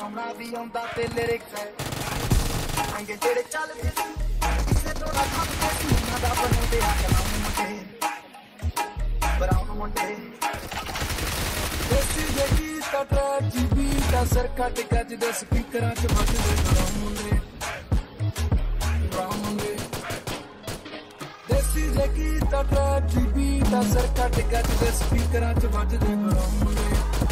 ਗਾਉਣਾ ਵੀ ਆਉਂਦਾ ਤੇ ਲਿਰਿਕਸ ਅੰਗੇ ਜਿਹੜੇ ਚੱਲਦੇ ਸੀ ਕਿਸੇ ਤੋਂ ਨਾ ਖੱਪਦੇ ਸੀ ਉਹਨਾਂ ਦਾ ਬਣਾਉਂਦੇ ਆ ਬਰਾਉਨ ਮੁੰਡੇ ਦੇਸੀ ਜਗੀ ਟਟਰਾ ਜੀਬੀ ਦਾ ਸਰ ਕੱਟ ਗੱਜਦੇ ਸਪੀਕਰਾਂ 'ਚ ਵੱਜਦੇ ਬਰਾਉਨ ਮੁੰਡੇ ਦੇਸੀ ਜਗੀ ਟਟਰਾ ਜੀਬੀ ਦਾ ਸਰ ਕੱਟ ਗੱਜਦੇ ਸਪੀਕਰਾਂ 'ਚ ਵੱਜਦੇ ਬਰਾਉਨ ਮੁੰਡੇ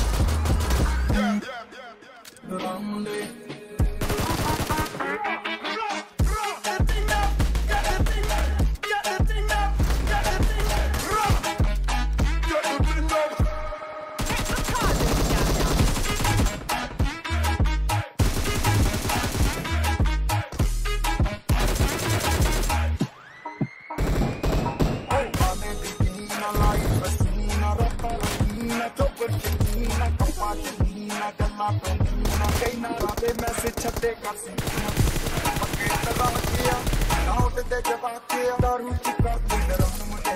मैसेज छते कर पक्के लगा किया नाउट ते जवाब किया दारू चिपका के डराउन मुझे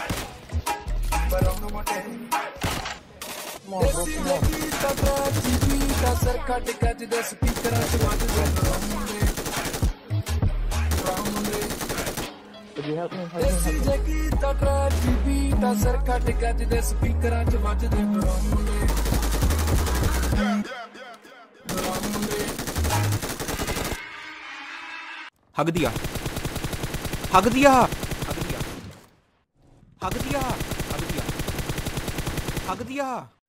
देसी लगी तगड़ा जीबी का सर कट गज दे स्पीकर च वज दे देसी लगी तगड़ा जीबी का सर कट गज दे स्पीकर च वज दे हग दिया हग दिया हग दिया हग दिया हग दिया हग दिया